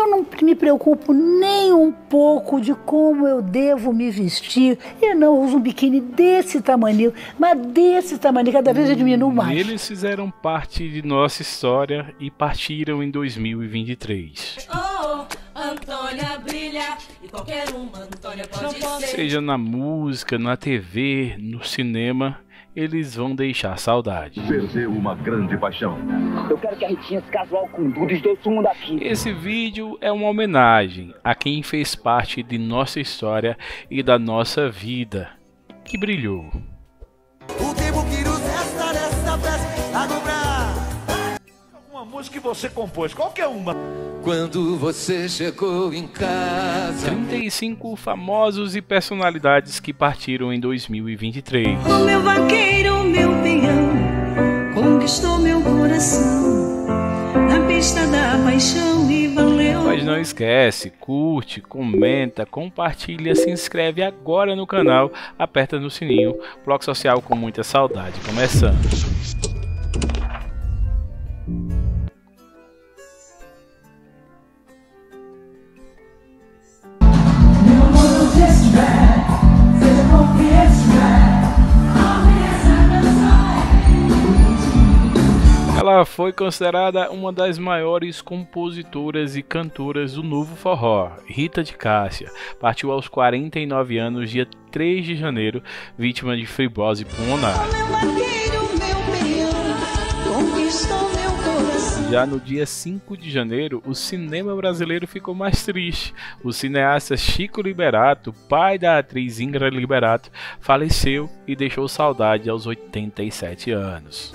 Eu não me preocupo nem um pouco de como eu devo me vestir. Eu não uso um biquíni desse tamanho, mas desse tamanho, cada vez eu diminuo mais. Eles fizeram parte de nossa história e partiram em 2023. Antônia brilha e qualquer uma Antônia pode ser. Seja na música, na TV, no cinema, eles vão deixar saudade. Perdeu uma grande paixão. Eu quero que a Ritinha se casual com o Dudu e os dois sumam daqui. Esse vídeo é uma homenagem a quem fez parte de nossa história e da nossa vida, que brilhou. O tempo que nos resta nessa festa alumbrar. Alguma música que você compôs, qualquer uma. Quando você chegou em casa. 35 famosos e personalidades que partiram em 2023. O meu vaqueiro, meu peão, conquistou meu coração na pista da paixão e valeu. Mas não esquece, curte, comenta, compartilha, se inscreve agora no canal, aperta no sininho. Bloco Social com muita saudade, começando. Ela foi considerada uma das maiores compositoras e cantoras do novo forró, Rita de Cássia. Partiu aos 49 anos, dia 3 de janeiro, vítima de fibrose pulmonar. Já no dia 5 de janeiro, o cinema brasileiro ficou mais triste. O cineasta Chico Liberato, pai da atriz Ingrid Liberato, faleceu e deixou saudade aos 87 anos.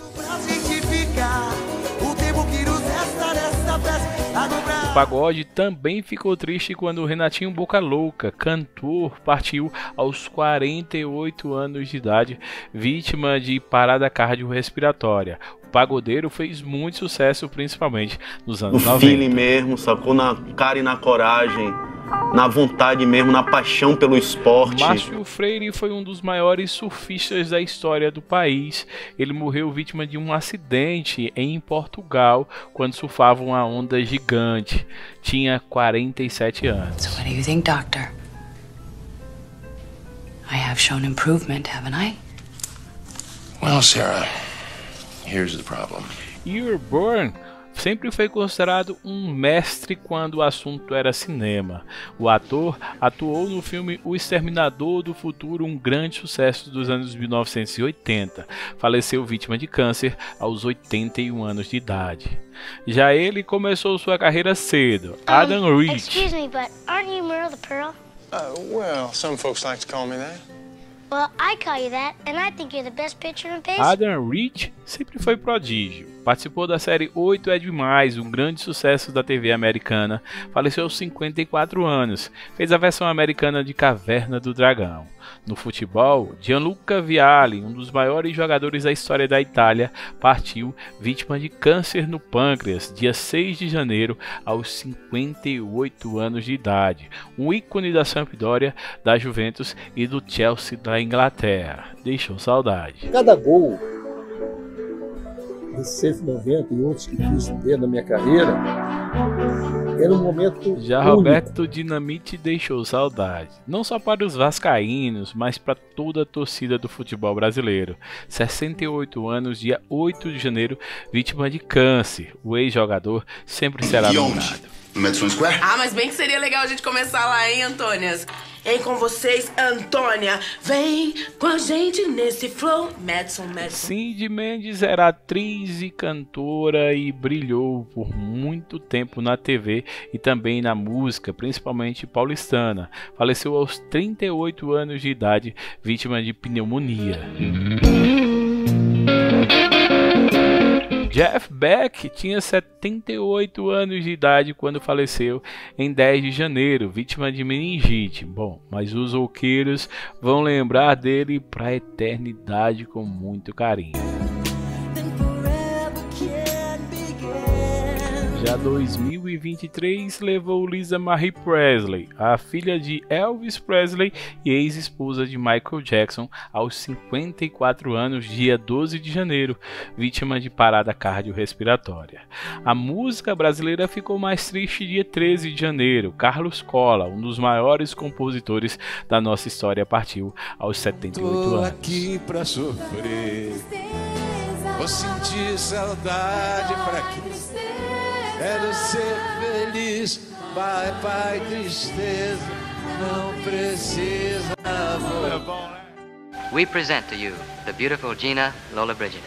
O pagode também ficou triste quando o Renatinho Boca Louca, cantor, partiu aos 48 anos de idade, vítima de parada cardiorrespiratória. O pagodeiro fez muito sucesso, principalmente nos anos 90. No feeling mesmo, sacou? Na cara e na coragem, na vontade mesmo, na paixão pelo esporte. Márcio Freire foi um dos maiores surfistas da história do país. Ele morreu vítima de um acidente em Portugal, quando surfava uma onda gigante. Tinha 47 anos. So what do you think, doctor? I have shown improvement, haven't I? Well, Sarah, here's the problem. Earl Bourne sempre foi considerado um mestre quando o assunto era cinema. O ator atuou no filme O Exterminador do Futuro, um grande sucesso dos anos 1980. Faleceu vítima de câncer aos 81 anos de idade. Já ele começou sua carreira cedo. Adam Rich. Excuse me, but aren't you Merle the Pearl? Well, some folks like to call me that. Well, I call you that, and I think you're the best pitcher in baseball. Adam Rich sempre foi prodígio. Participou da série 8 é Demais, um grande sucesso da TV americana. Faleceu aos 54 anos. Fez a versão americana de Caverna do Dragão. No futebol, Gianluca Vialli, um dos maiores jogadores da história da Itália, partiu vítima de câncer no pâncreas, dia 6 de janeiro, aos 58 anos de idade. Um ícone da Sampdoria, da Juventus e do Chelsea da Inglaterra. Deixou saudade. Cada gol desses 190 e outros que fiz dentro da minha carreira era um momento Já único. Roberto Dinamite deixou saudade, não só para os vascaínos, mas para toda a torcida do futebol brasileiro. 68 anos, dia 8 de janeiro, vítima de câncer. O ex-jogador sempre será lembrado. Madison Square? Ah, mas bem que seria legal a gente começar lá, hein, Antônias? Hein, com vocês, Antônia. Vem com a gente nesse flow. Madison. Cindy Mendes era atriz e cantora e brilhou por muito tempo na TV e também na música, principalmente paulistana. Faleceu aos 38 anos de idade, vítima de pneumonia. Jeff Beck tinha 78 anos de idade quando faleceu em 10 de janeiro, vítima de meningite. Bom, mas os roqueiros vão lembrar dele para a eternidade com muito carinho. Já 2023 levou Lisa Marie Presley, a filha de Elvis Presley e ex-esposa de Michael Jackson, aos 54 anos, dia 12 de janeiro, vítima de parada cardiorrespiratória. A música brasileira ficou mais triste dia 13 de janeiro. Carlos Colla, um dos maiores compositores da nossa história, partiu aos 78 anos. Tô aqui pra sofrer, vou sentir saudade pra quê? Quero ser feliz, pai, pai, tristeza, não precisa amor. We present to you the beautiful Gina Lollobrigida.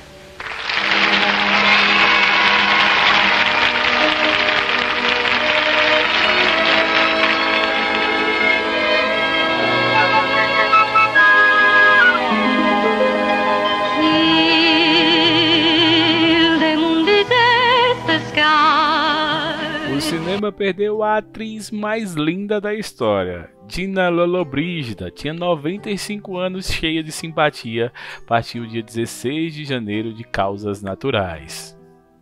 O cinema perdeu a atriz mais linda da história. Gina Lollobrigida tinha 95 anos, cheia de simpatia. Partiu dia 16 de janeiro de causas naturais.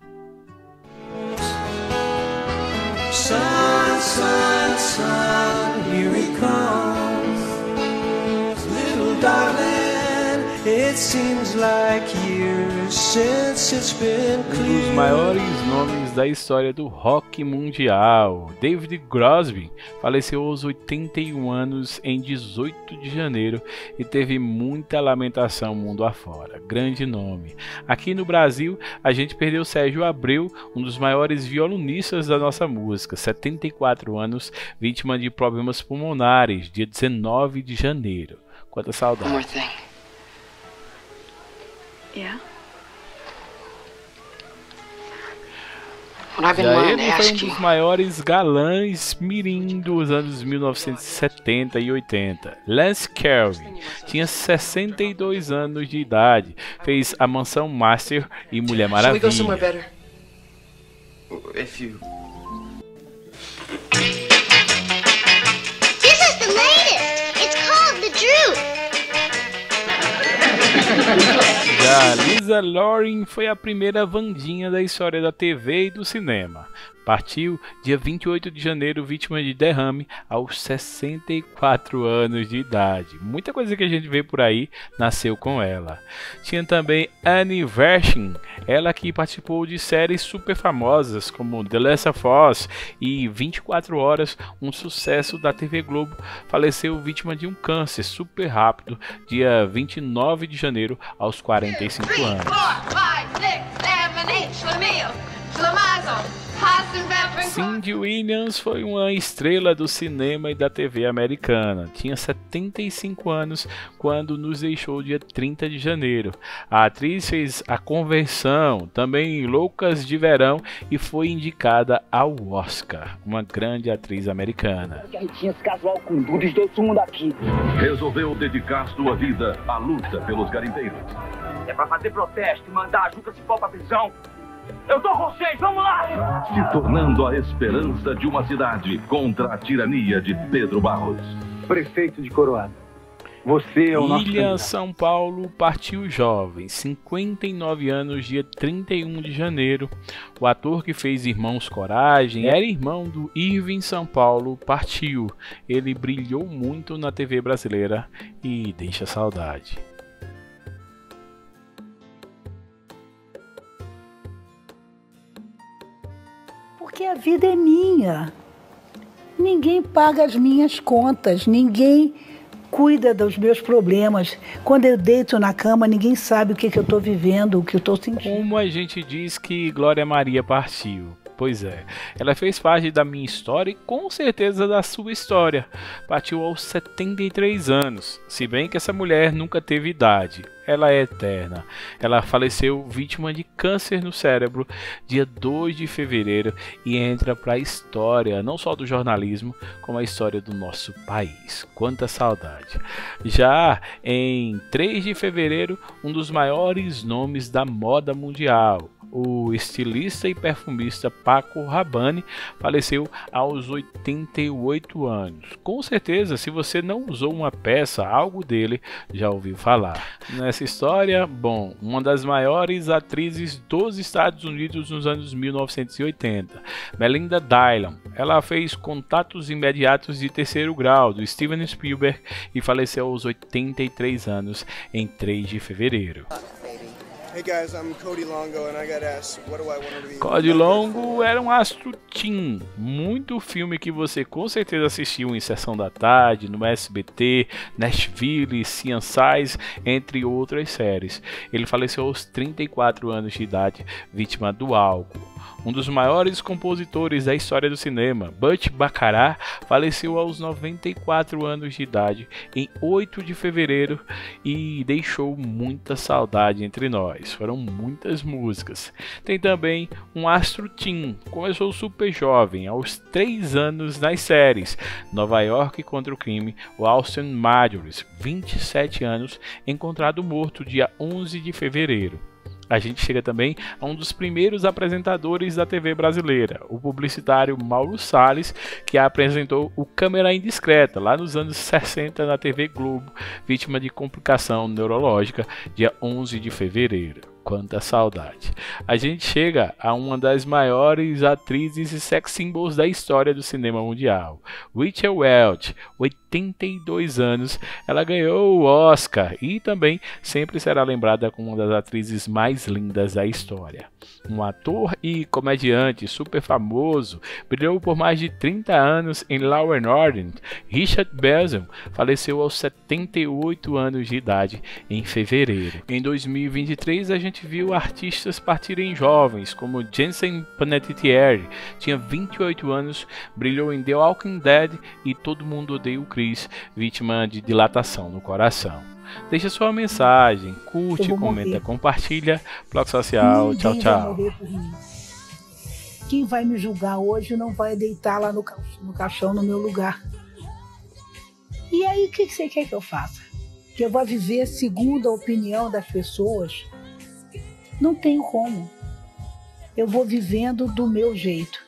Sun, sun, sun, here he comes. Little darling, it seems like years since it's been clear. Um dos maiores nomes da história do rock mundial, David Crosby, faleceu aos 81 anos em 18 de janeiro e teve muita lamentação mundo afora. Grande nome. Aqui no Brasil, a gente perdeu Sérgio Abreu, um dos maiores violonistas da nossa música, 74 anos, vítima de problemas pulmonares, dia 19 de janeiro. Quanta saudade. One more thing. Yeah? Já ele foi um dos maiores galãs mirim dos anos 1970 e 80. Lance Kelvin tinha 62 anos de idade, fez A Mansão Master e Mulher Maravilha. This is the latest. It's called The Droop. Já Lisa Loring foi a primeira Wandinha da história da TV e do cinema. Partiu dia 28 de janeiro, vítima de derrame, aos 64 anos de idade. Muita coisa que a gente vê por aí nasceu com ela. Tinha também Annie Wersching, ela que participou de séries super famosas como The Last of Us e 24 Horas, um sucesso da TV Globo. Faleceu vítima de um câncer super rápido, dia 29 de janeiro, aos 45 anos. Cindy Williams foi uma estrela do cinema e da TV americana. Tinha 75 anos quando nos deixou dia 30 de janeiro. A atriz fez A Conversão, também Loucas de Verão, e foi indicada ao Oscar. Uma grande atriz americana. Carretinhas casual com tudo, estou sumindo aqui. Resolveu dedicar sua vida à luta pelos garimpeiros. É pra fazer protesto e mandar a Juca Cipó pra prisão. Eu tô com vocês, vamos lá! Se tornando a esperança de uma cidade contra a tirania de Pedro Barros. Prefeito de Coroado, você é o nosso Ilha candidato. São Paulo partiu jovem, 59 anos, dia 31 de janeiro. O ator que fez Irmãos Coragem, era irmão do Irving São Paulo, partiu. Ele brilhou muito na TV brasileira e deixa saudade. Porque a vida é minha. Ninguém paga as minhas contas, ninguém cuida dos meus problemas. Quando eu deito na cama, ninguém sabe o que eu estou vivendo, o que eu estou sentindo. Como a gente diz que Glória Maria partiu? Pois é, ela fez parte da minha história e com certeza da sua história. Partiu aos 73 anos, se bem que essa mulher nunca teve idade. Ela é eterna. Ela faleceu vítima de câncer no cérebro, dia 2 de fevereiro, e entra para a história, não só do jornalismo, como a história do nosso país. Quanta saudade. Já em 3 de fevereiro, um dos maiores nomes da moda mundial, O estilista e perfumista Paco Rabanne faleceu aos 88 anos. Com certeza, se você não usou uma peça, algo dele já ouviu falar. Nessa história, bom, uma das maiores atrizes dos Estados Unidos nos anos 1980, Melinda Dillon. Ela fez Contatos Imediatos de Terceiro Grau, do Steven Spielberg, e faleceu aos 83 anos em 3 de fevereiro. Hey guys, I'm Cody Longo and I got asked, what do I want to be? Cody Longo era um astro teen, muito filme que você com certeza assistiu em Sessão da Tarde, no SBT, Nashville, CSI, entre outras séries. Ele faleceu aos 34 anos de idade, vítima do álcool. Um dos maiores compositores da história do cinema, Burt Bacharach, faleceu aos 94 anos de idade em 8 de fevereiro e deixou muita saudade entre nós. Foram muitas músicas. Tem também um astro teen, começou super jovem, aos 3 anos nas séries Nova York contra o Crime, o Austin Marjories, 27 anos, encontrado morto dia 11 de fevereiro. A gente chega também a um dos primeiros apresentadores da TV brasileira, o publicitário Mauro Salles, que apresentou o Câmera Indiscreta, lá nos anos 60 na TV Globo, vítima de complicação neurológica, dia 11 de fevereiro. Quanta saudade. A gente chega a uma das maiores atrizes e sex symbols da história do cinema mundial, Rachel Welch, 82 anos, ela ganhou o Oscar e também sempre será lembrada como uma das atrizes mais lindas da história. Um ator e comediante super famoso, brilhou por mais de 30 anos em Law & Order. Richard Belzer faleceu aos 78 anos de idade em fevereiro. Em 2023 a gente viu artistas partirem jovens, como Jensen Panettiere, tinha 28 anos, brilhou em The Walking Dead e Todo Mundo Odeia o Chris, vítima de dilatação no coração. Deixa sua mensagem, curte, comenta, compartilha. Bloco Social, tchau, tchau. Quem vai me julgar hoje não vai deitar lá no caixão no meu lugar. E aí o que você quer que eu faça? Que eu vá viver segundo a opinião das pessoas? Não tenho como. Eu vou vivendo do meu jeito.